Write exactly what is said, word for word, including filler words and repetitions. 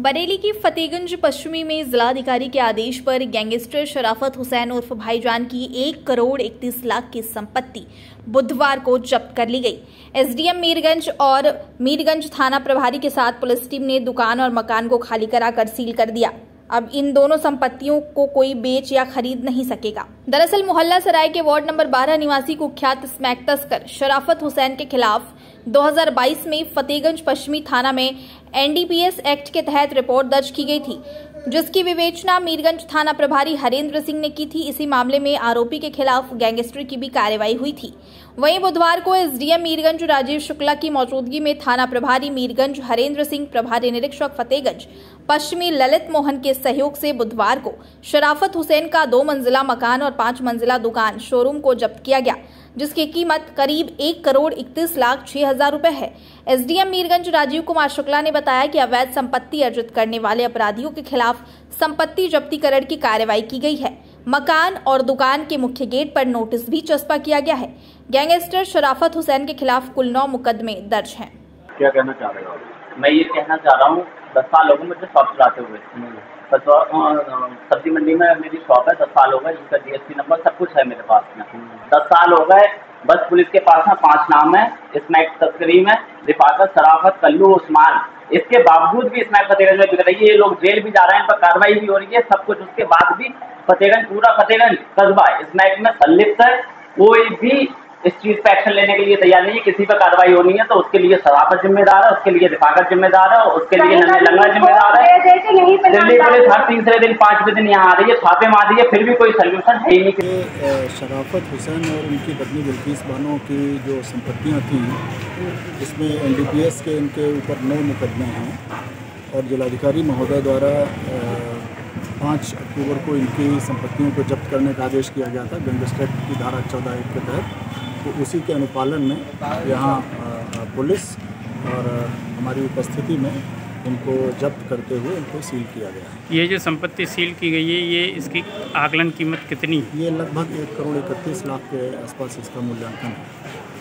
बरेली की फतेहगंज पश्चिमी में जिलाधिकारी के आदेश पर गैंगस्टर शराफत हुसैन उर्फ भाईजान की एक करोड़ इकतीस लाख की संपत्ति बुधवार को जब्त कर ली गई। एसडीएम मीरगंज और मीरगंज थाना प्रभारी के साथ पुलिस टीम ने दुकान और मकान को खाली कराकर सील कर दिया। अब इन दोनों संपत्तियों को कोई बेच या खरीद नहीं सकेगा। दरअसल मोहल्ला सराय के वार्ड नंबर बारह निवासी कुख्यात स्मैक तस्कर शराफत हुसैन के खिलाफ दो हज़ार बाईस में फतेहगंज पश्चिमी थाना में एनडीपीएस एक्ट के तहत रिपोर्ट दर्ज की गई थी, जिसकी विवेचना मीरगंज थाना प्रभारी हरेंद्र सिंह ने की थी। इसी मामले में आरोपी के खिलाफ गैंगस्टर की भी कार्रवाई हुई थी। वहीं बुधवार को एसडीएम मीरगंज राजीव शुक्ला की मौजूदगी में थाना प्रभारी मीरगंज हरेंद्र सिंह, प्रभारी निरीक्षक फतेहगंज पश्चिमी ललित मोहन के सहयोग से बुधवार को शराफत हुसैन का दो मंजिला मकान और पांच मंजिला दुकान शोरूम को जब्त किया गया, जिसकी कीमत करीब एक करोड़ इकतीस लाख छह हजार रुपए है। एसडीएम मीरगंज राजीव कुमार शुक्ला ने बताया कि अवैध संपत्ति अर्जित करने वाले अपराधियों के खिलाफ संपत्ति जब्तीकरण की कार्रवाई की गई है। मकान और दुकान के मुख्य गेट पर नोटिस भी चस्पा किया गया है। गैंगस्टर शराफत हुसैन के खिलाफ कुल नौ मुकदमे दर्ज हैं। क्या कहना चाह रहे हो? मैं ये कहना चाह रहा हूँ, दस साल हो गए मुझे शॉप चलाते हुए। सब्जी मंडी में मेरी शॉप है, दस साल हो गए, जिसका जीएसटी नंबर सब कुछ है मेरे पास में। दस साल हो गए, बस पुलिस के पास में पांच नाम है स्मैक तस्करी में, रिफाकत, शराफत, कल्लू, उस्मान। इसके बावजूद भी स्मैक फतेहगंज में बिक रही है। ये लोग जेल भी जा रहे हैं, इन पर कार्रवाई भी हो रही है, सब कुछ। उसके बाद भी फतेहगंज, पूरा फतेहगंज कस्बा स्मैक में संलिप्त है। कोई भी इस चीज पे एक्शन लेने के लिए तैयार नहीं है। किसी पर कार्रवाई होनी है तो उसके लिए शराफत जिम्मेदार है, उसके लिए रिफाकत जिम्मेदार है, उसके लिए नन्हे लंगड़ा जिम्मेदार है। दिल्ली पुलिस हर तीसरे दिन पांचवें दिन यहाँ आ रही है, छापे मार रही है, फिर भी कोई सोल्यूशन है ही नहीं। शराफत हुसैन और उनकी पत्नी बिल्किस बानो की जो संपत्तियाँ थी, इसमें एनडीपीएस के इनके ऊपर नौ मुकदमे हैं और जिलाधिकारी महोदय द्वारा पाँच अक्टूबर को इनकी संपत्तियों को जब्त करने का आदेश किया गया था गैंगस्टर एक्ट की धारा चौदह एक के तहत। तो उसी के अनुपालन में यहाँ पुलिस और हमारी उपस्थिति में इनको जब्त करते हुए इनको सील किया गया। ये जो संपत्ति सील की गई है, ये इसकी आकलन कीमत कितनी? ये लगभग एक करोड़ इकतीस लाख के आसपास इसका मूल्यांकन है।